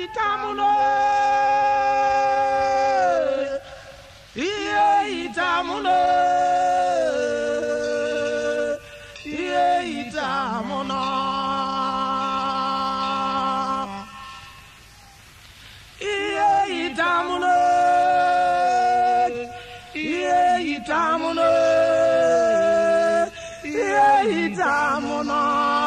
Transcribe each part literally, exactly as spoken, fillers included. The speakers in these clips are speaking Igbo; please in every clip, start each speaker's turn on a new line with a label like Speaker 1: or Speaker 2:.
Speaker 1: itamuno, iye itamuno, iye itamuno, iye itamuno, iye itamuno, iye itamuno.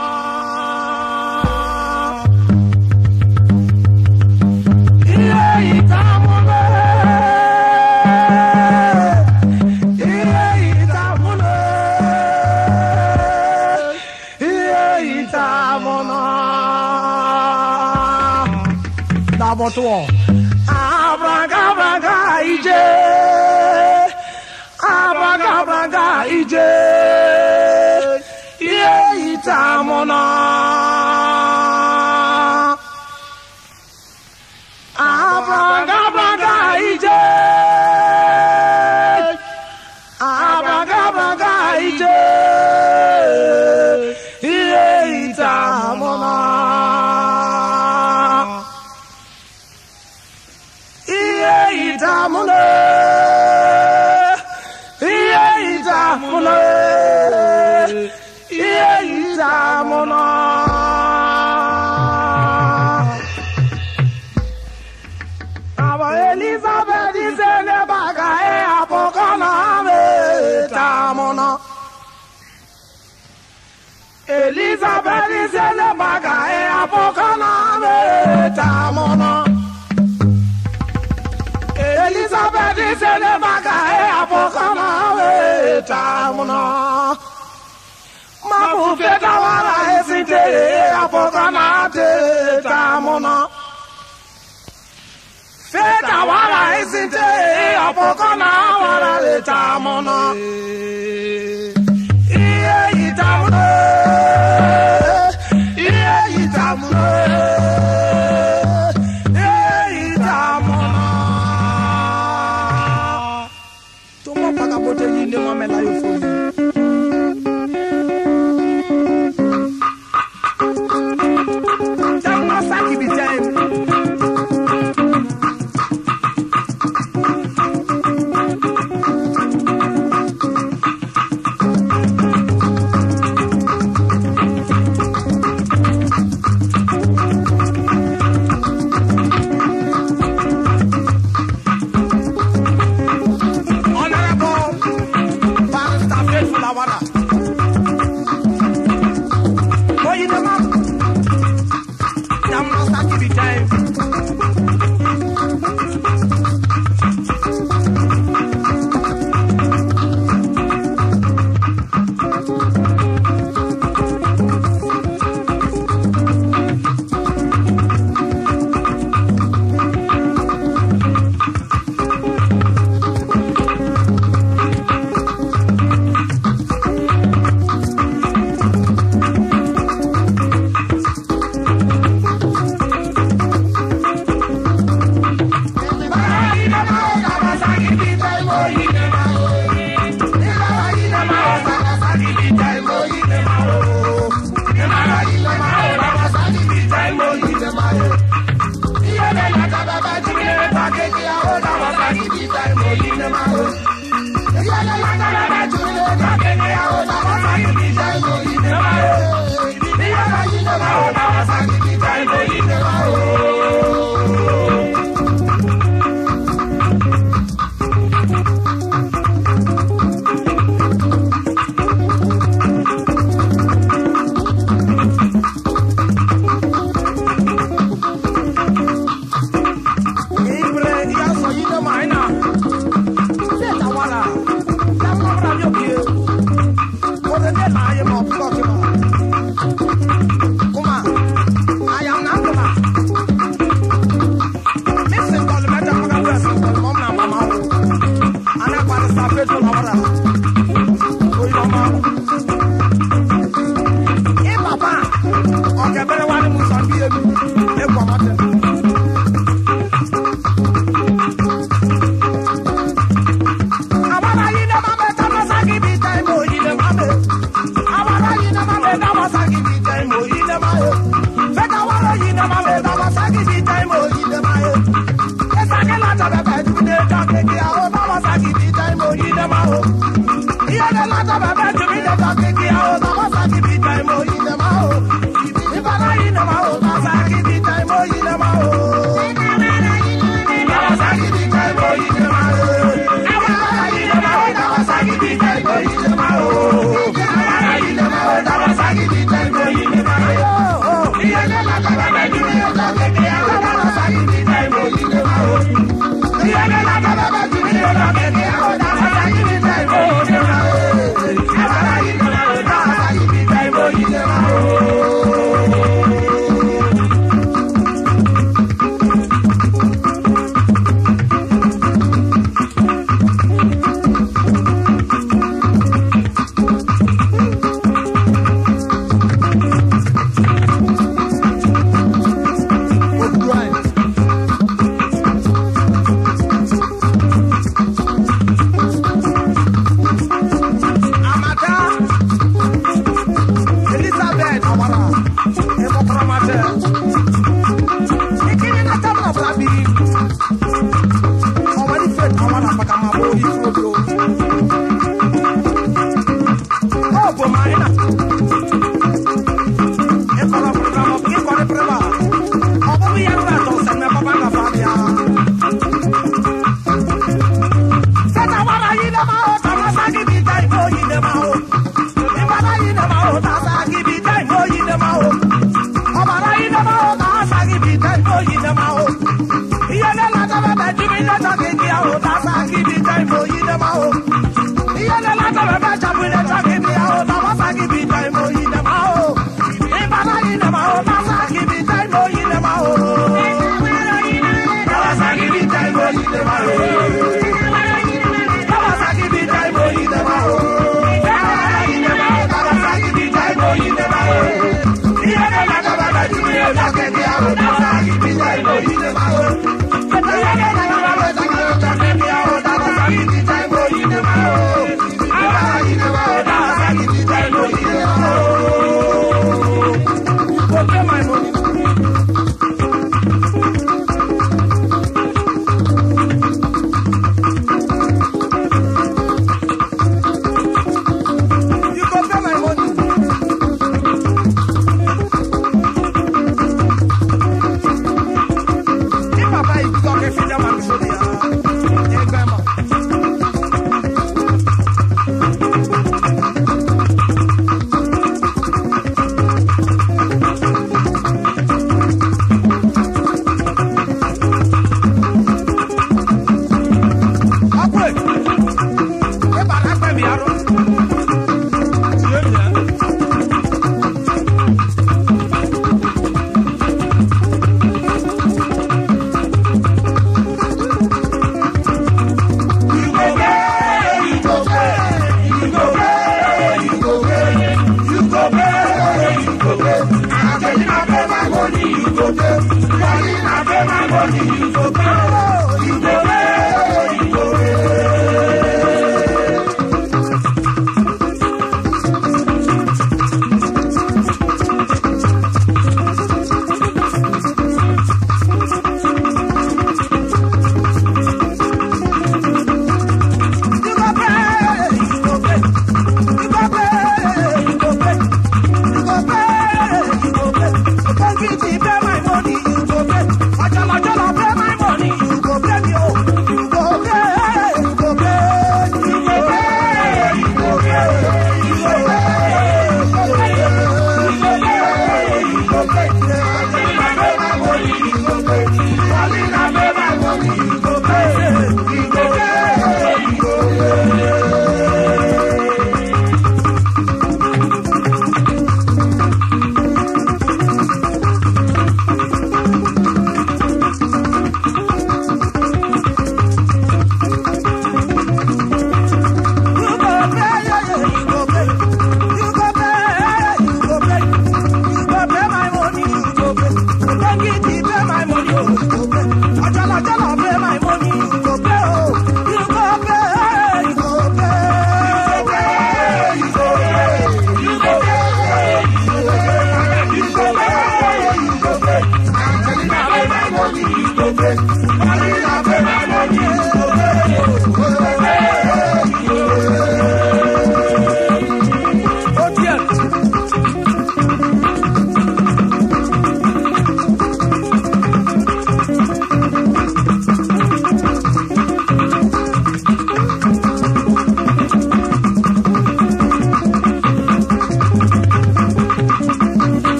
Speaker 1: Abraga braga ije, abraga braga ije, iye itamona. Abraga braga ije, abraga braga ije, iye itamona. Itamune, iye itamune, iye itamuna. Aba Elizabeth isene baga e apokana me itamuna. Elizabeth isene baga e apokana me itamuna. Elizabeth is in the baga e apokana we tamuna. Mabu feta wala esite e apokana te tamuna. Feta wala esite e apokana wala le tamuna. Iye itamuna, iye itamuna. Inema mela yo fo. Jama saki bi time.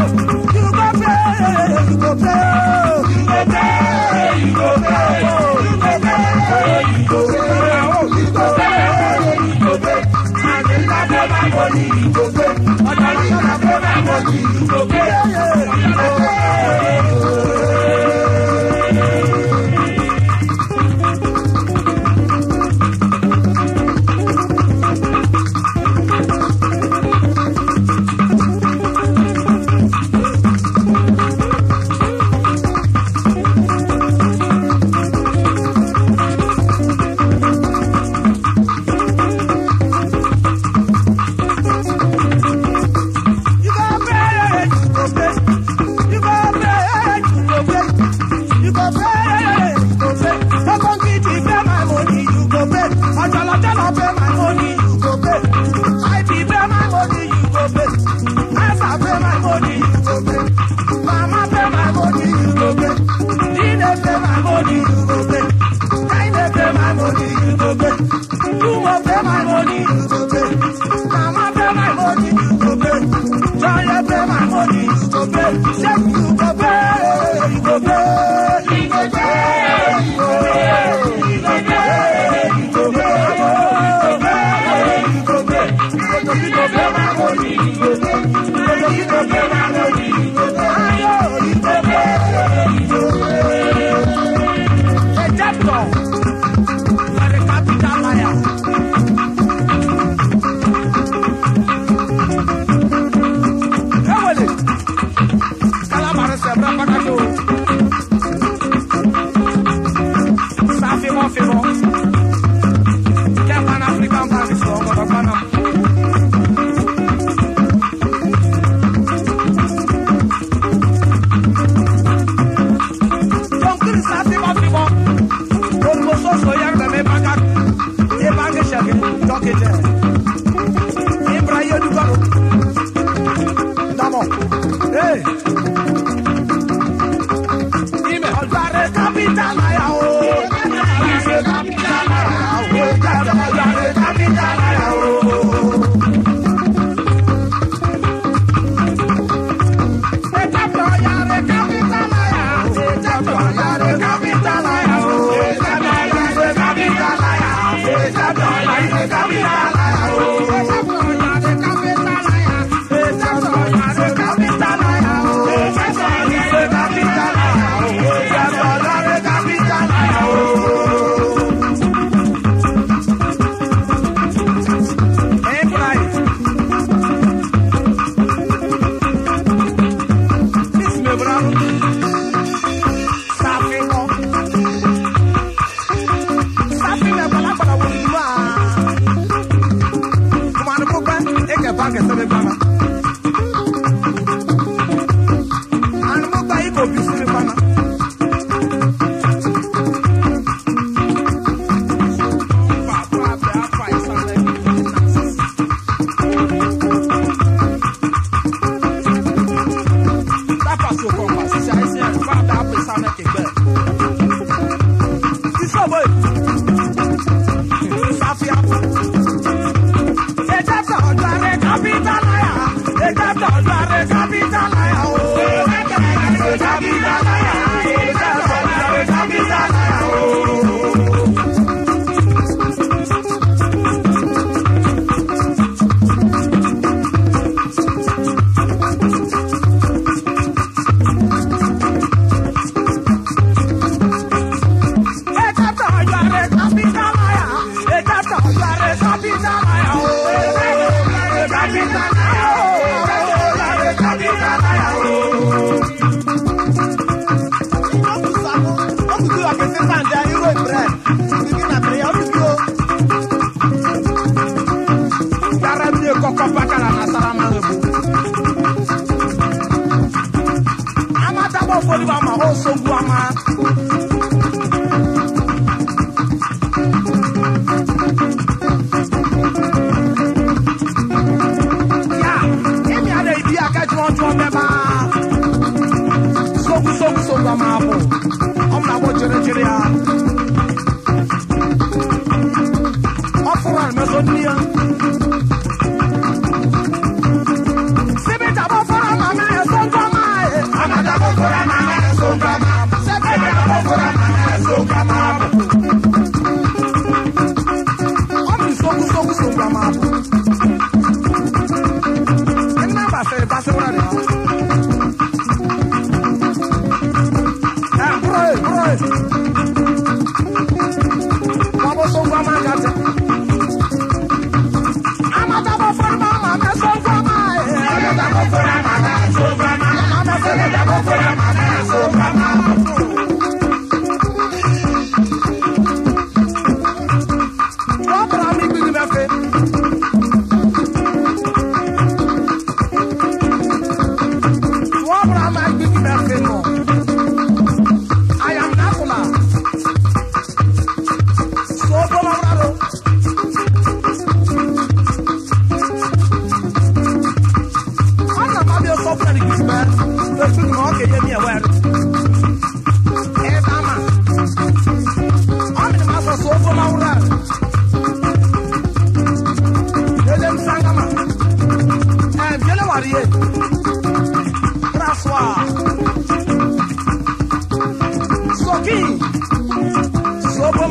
Speaker 1: Sibita bofara mama esonto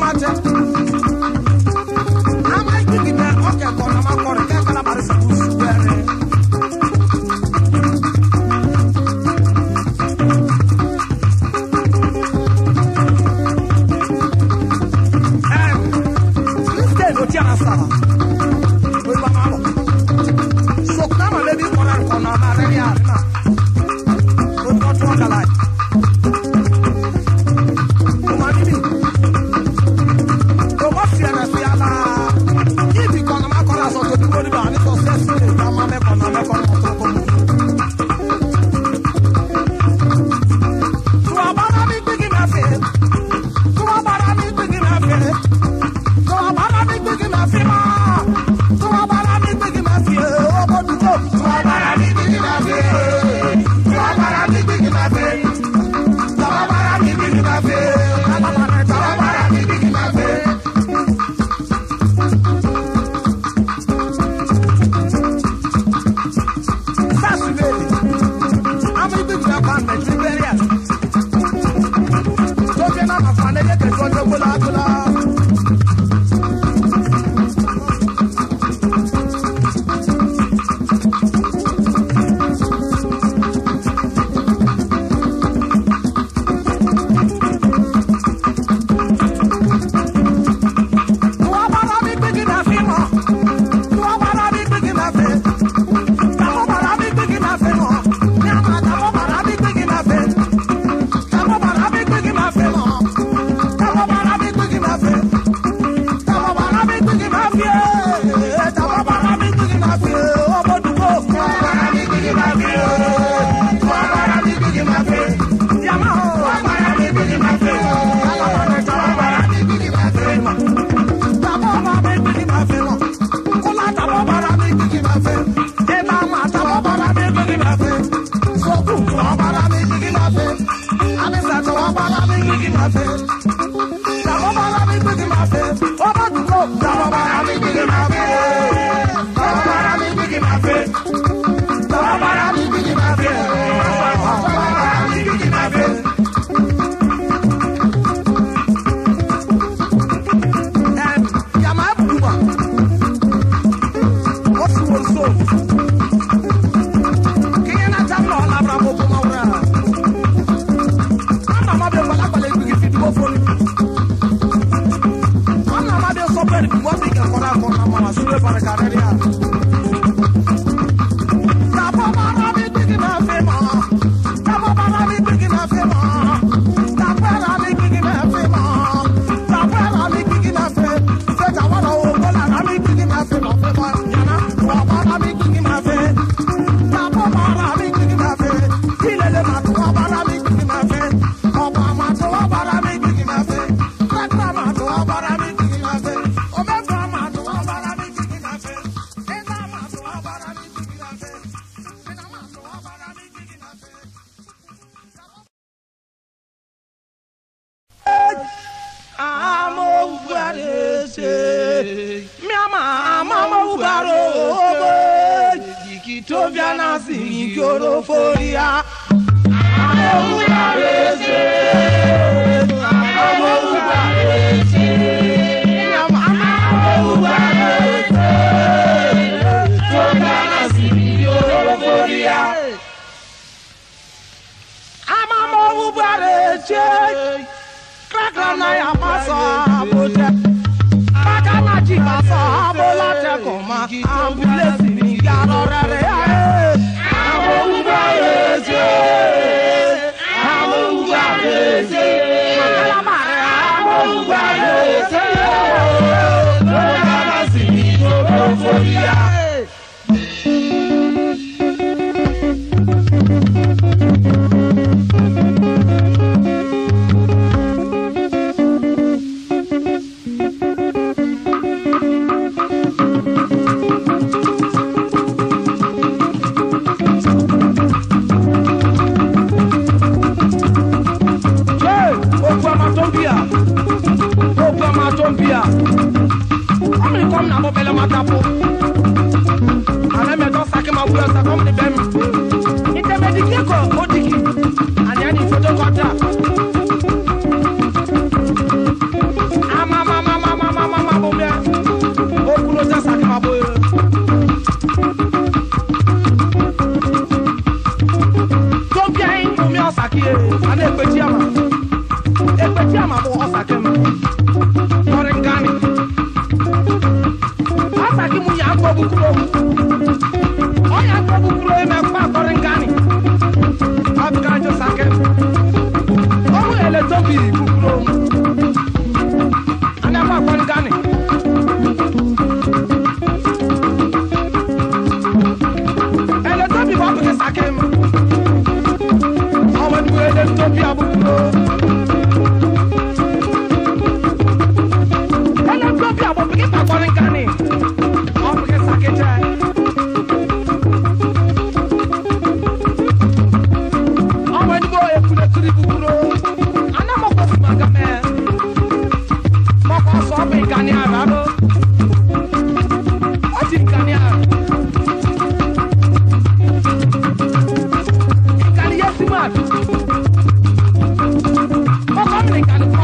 Speaker 1: I'm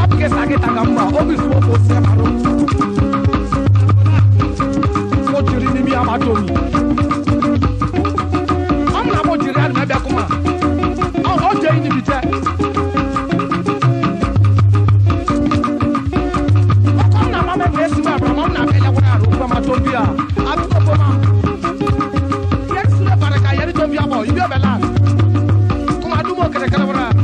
Speaker 1: Porque sabe tá gamba, obi so for se maro. Mo jiri ni mi amato mi. Am na mo jiri na bia kuma. O o je ni bi je. O kom na mama be si wa bra mama na bele wa ro kwa mato bia. Atu ko ma. Yes le baraka yeri to bia bo, ibi be la. Kuma du mo kere kere bra.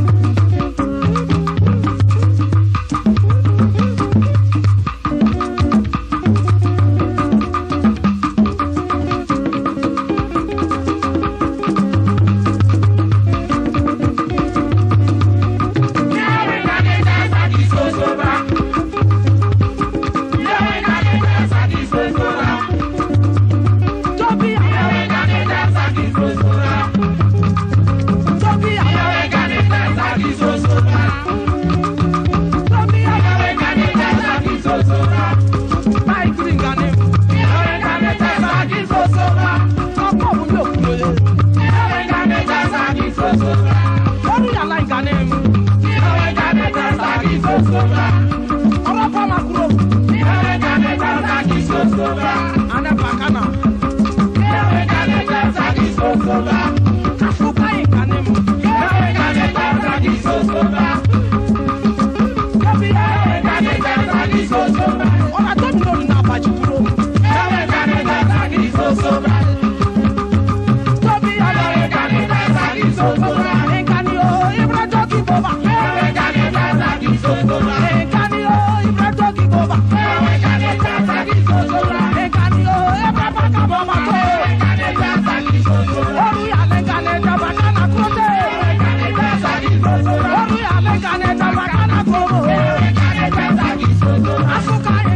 Speaker 1: Africa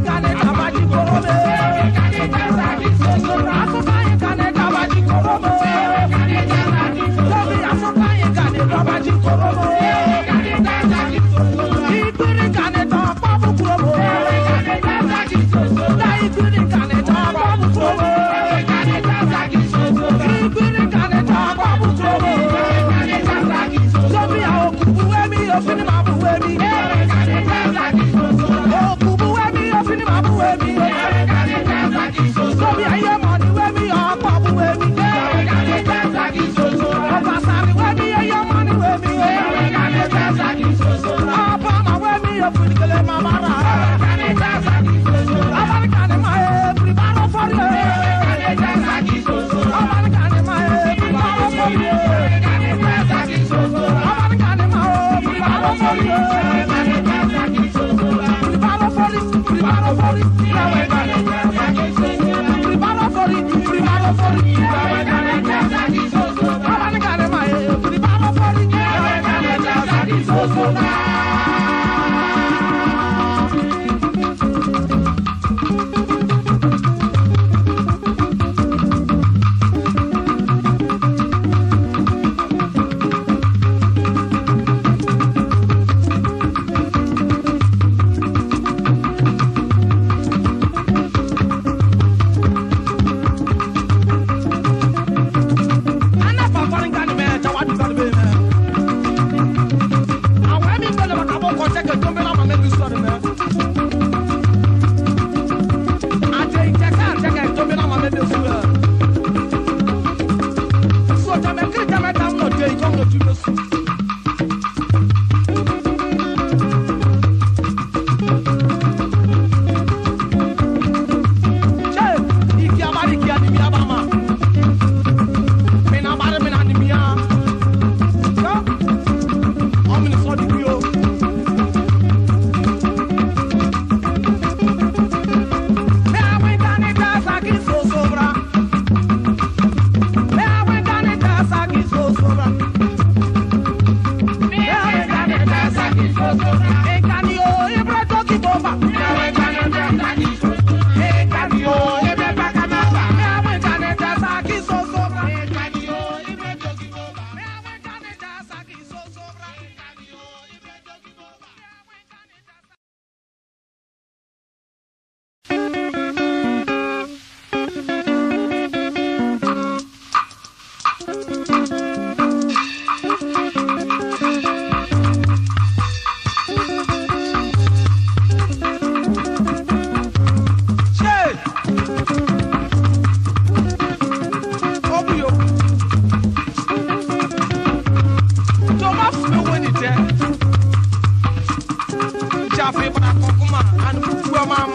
Speaker 1: kwa kokuma and kuwa mam.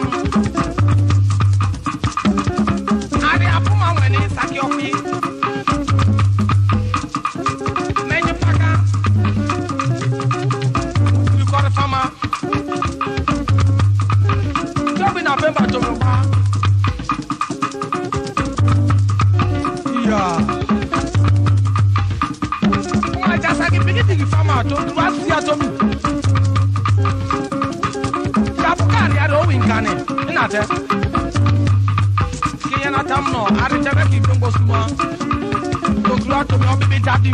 Speaker 1: Ade apuma weni sakiofi. Menye paka. Ukuri fama. Jobi na bemba tomoba. Yeah. Mwa jasa ki pigi tigi fama to tuwa siya tomi. Kapukari ya do winkane. Inate. Kiye na tamno. Ari tebe ki kumbo suma. Dokruwa tomi o bibi dadim.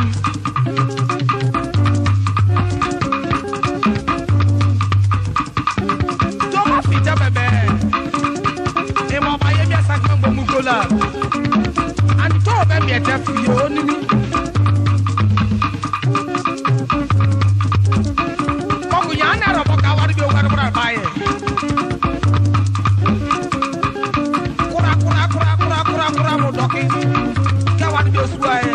Speaker 1: Toma fita bebe. Emo ba ye mi asak mambo mukola. And to baby at F you only me. Poguyana Roboka, what do you want to buy? Kura Kura Kura Kura Kura Kura Modoki. Kawan do sway.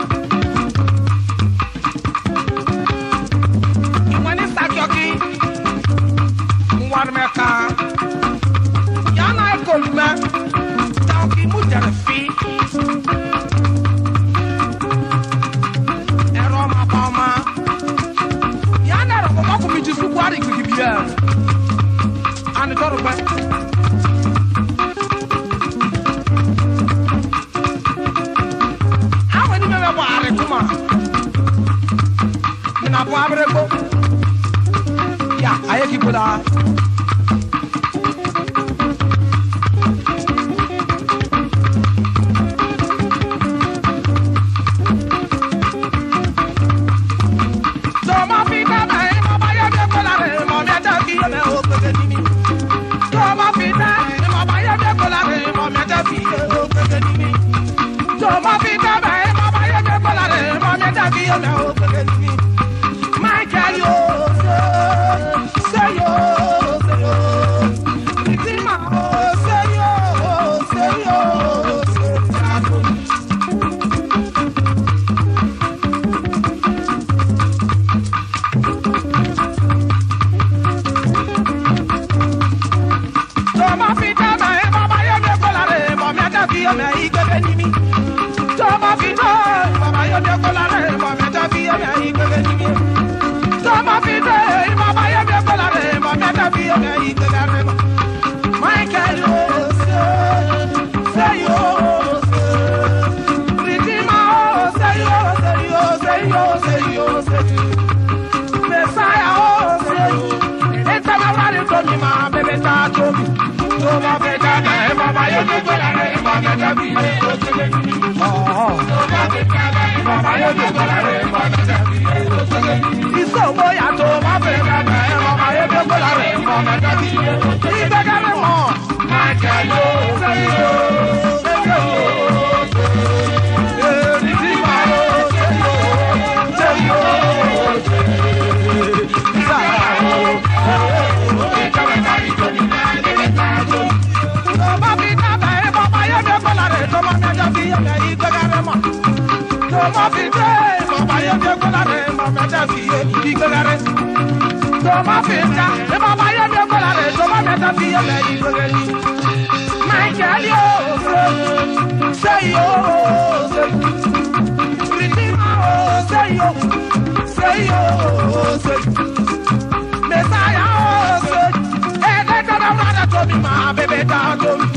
Speaker 1: You want to start your key? One meka. Yana called me. Talking with your feet. Sukwari kikibia and toro ba awani me ba are kuma na bo abrego ya ayeki bola Michael, yo, say yo, say yo, Ritima, say yo, say yo, say Toma fita, mama, yo me colare, mama, ya vi, me ike benimi. Toma fita, mama, yo me colare, mama, ya vi, me ike benimi. Toma fita, mama, yo me colare, mama, ya vi, me ike benimi. Michael, yo, say yo, Ritima, say yo, say yo, say yo, say yo, say yo. Messiah, oh, say yo. It's a matter of me, my baby, start to me. Toma fita, mama, yo me colare, mama, ya vi, me ike benimi. Toma fita, mama, yo me colare, mama, ya vi, me ike benimi. Iso boya toma fita, mama, yo me colare, mama, ya vi, me ike benimi. Michael, yo, say yo, say yo, Ritima, say yo, say yo, Toma fita, mama, yo me colare, toma ya vi, me ike benimi. Toma fita, mama, yo me colare, mama, ya vi, me ike benimi. Toma fita, mama, yo me colare, toma ya vi, me ike benimi. Michael, yo, say yo, say Ritima, say yo, say yo, say Messiah, say hey, let go of that to me, my baby, down to me.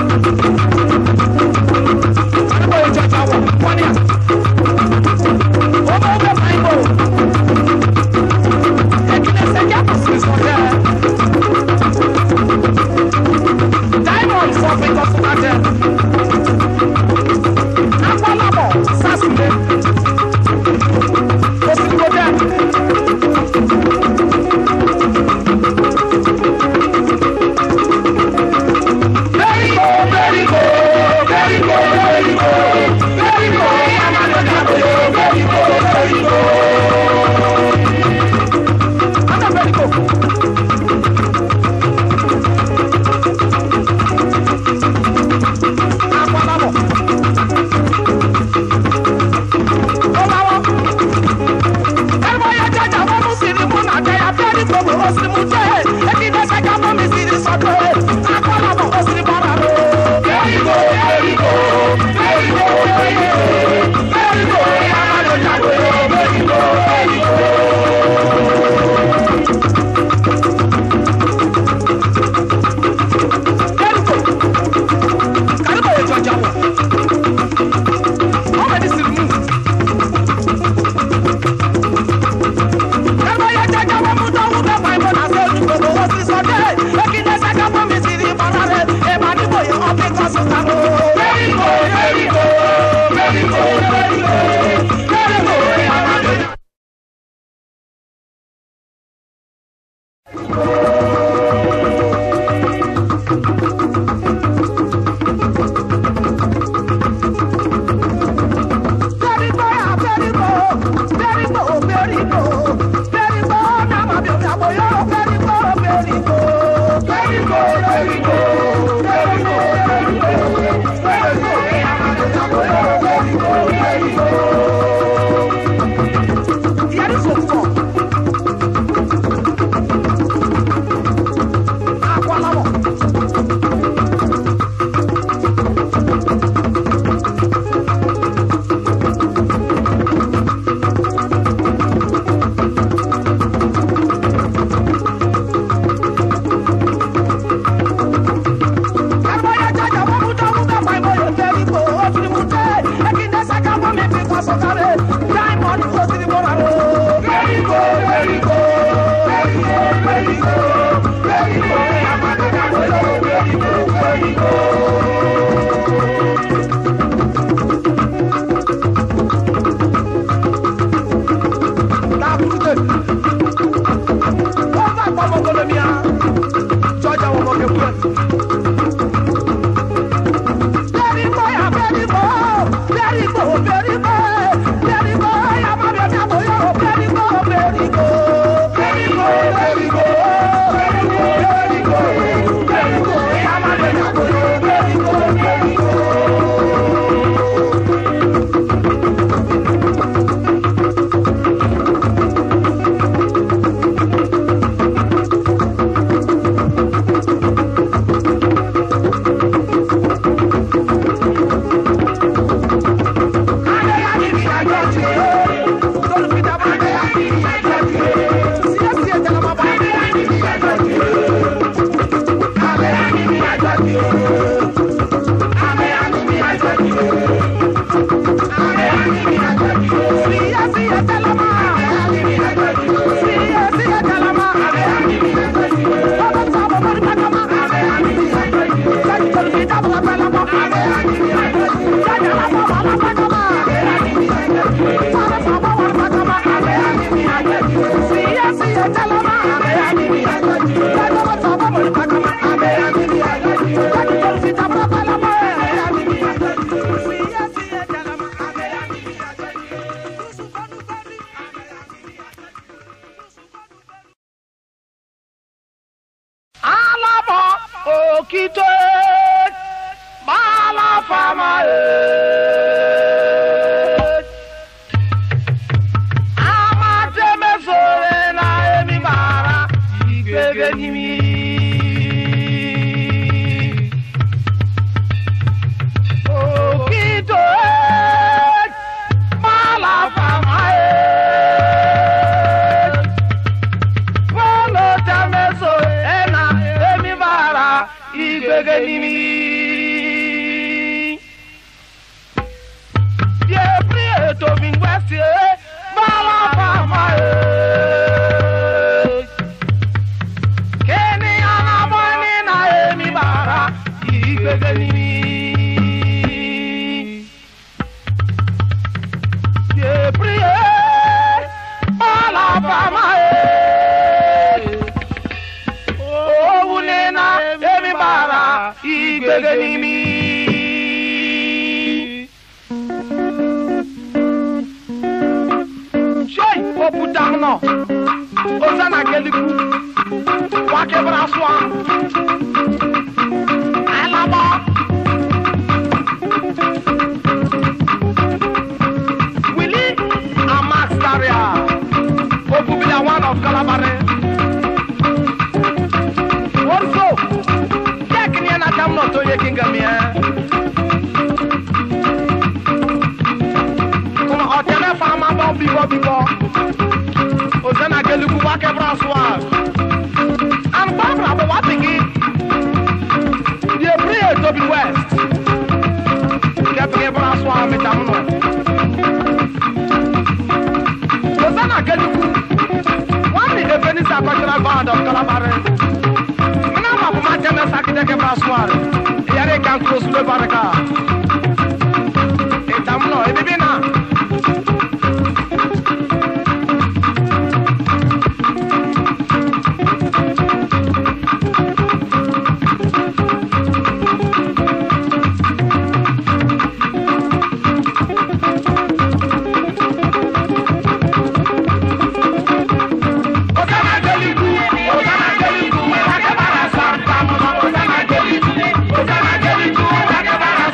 Speaker 1: Ibegenimi Egenimi. Shay, Oputano, Ozana Geliku, Wakebra Swan, Alaba, Willie, Amax Daria, Opubila one of Calabare. Also, Jack Niana Tamno to Yakingamia. Before, before, Ozana Geluku Wakebra Swag. And Barbara, but what again? The prayer to be west. Wakebra Swag, Metamno. Ozana Geluku. One is the Ebenezer cultural band of Calabare. Manama Matana Sakiteke Braswag. Yare can close to the Baraka. Etamno, Ebibina. Ozana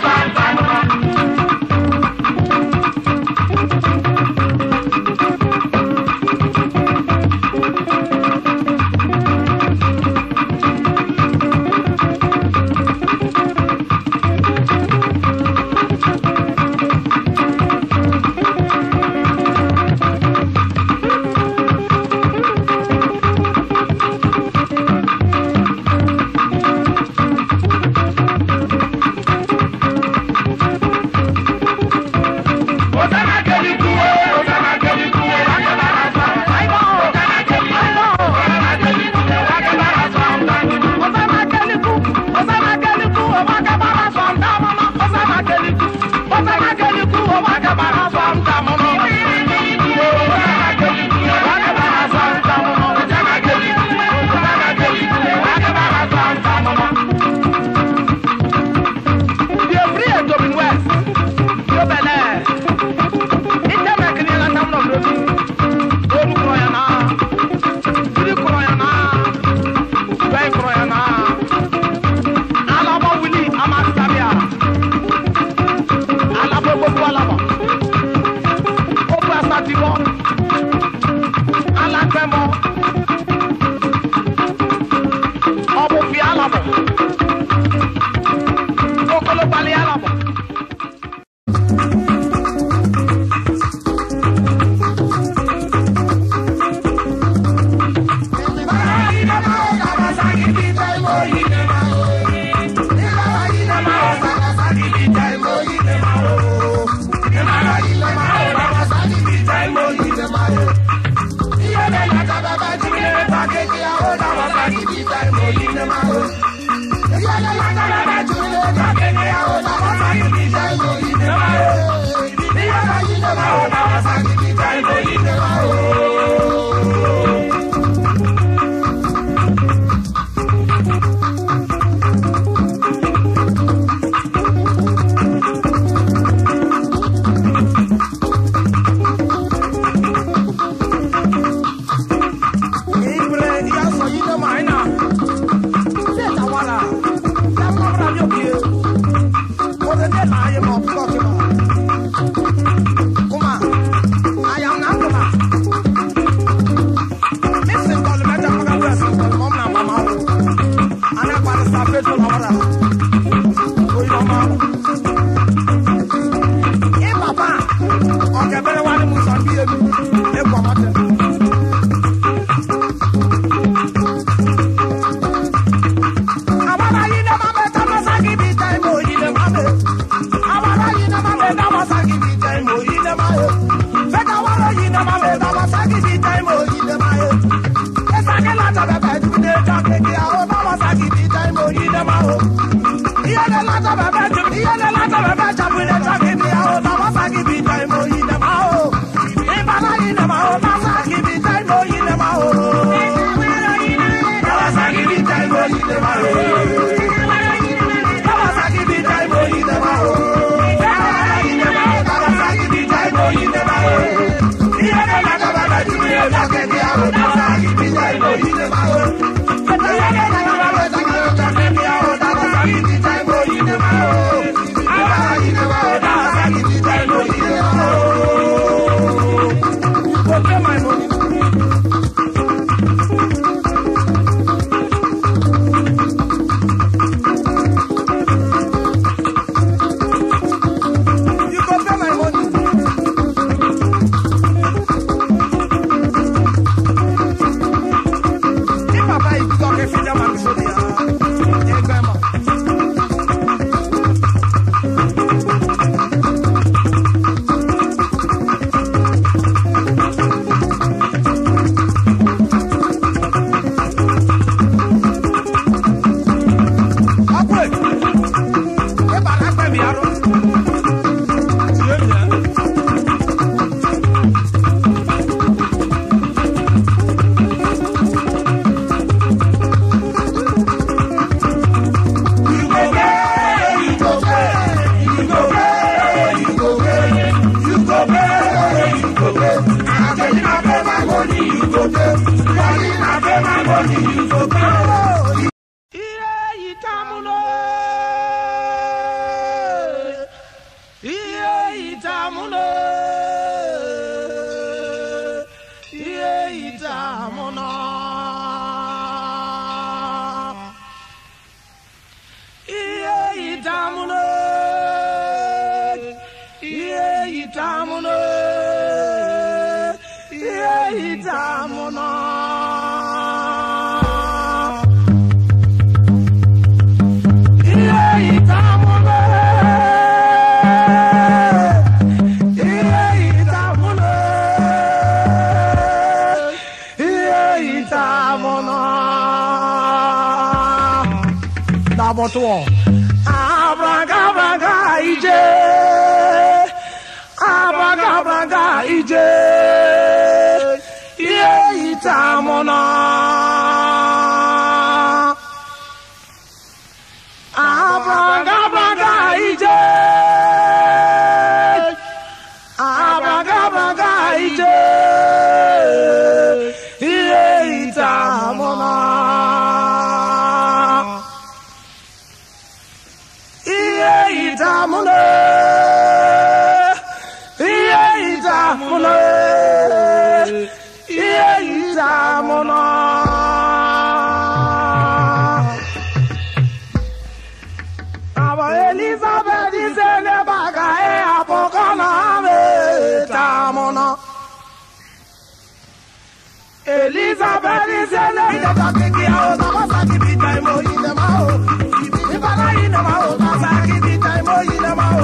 Speaker 1: Elizabeth is a lady that I think you are the Masaki be time or in the Mao. If I in the Mao, Masaki be time or in the Mao.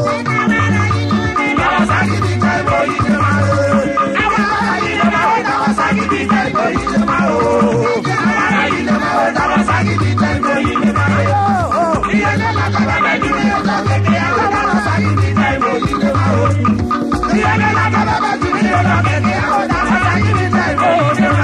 Speaker 1: Masaki be time or in the Mao. Masaki be time or in the Mao. Masaki be time or in the Mao. He had a lot of baby, Masaki be time or in the Mao. He had a lot of baby, Masaki be time or in the Mao.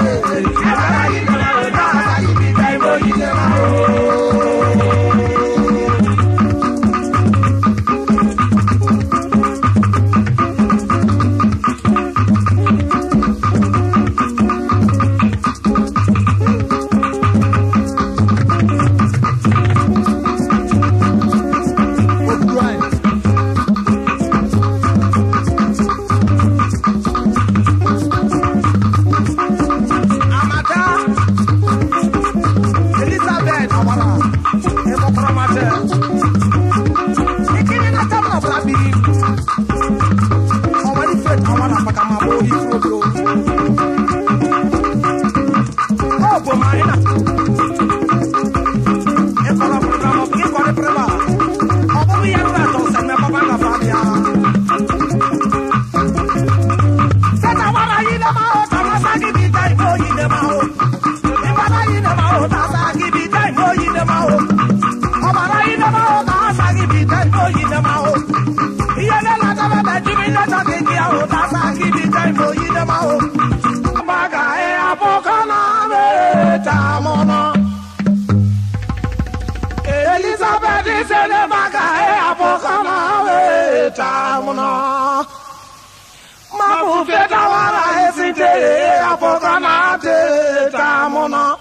Speaker 1: Elizabeth is a baga, a pocana, Mabu Fetawara is isinte apokana te tamono.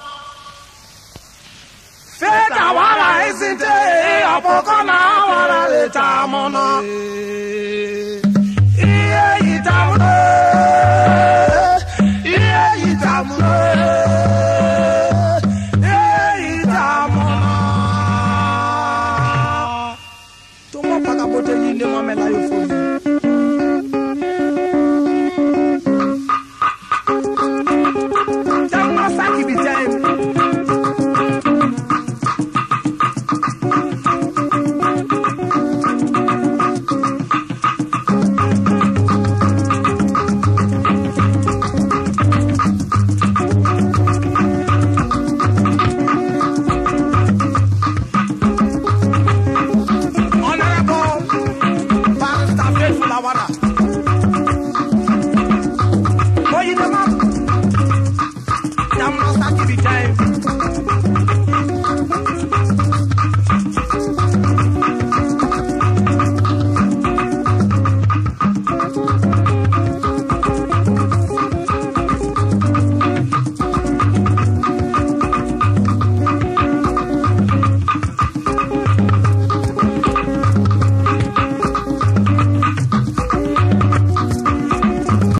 Speaker 1: Feta wala isinte apokana wala te tamono. Iye itamono. Iye itamono. Iye itamono. Tomo pakapote yinde mwamela yofo.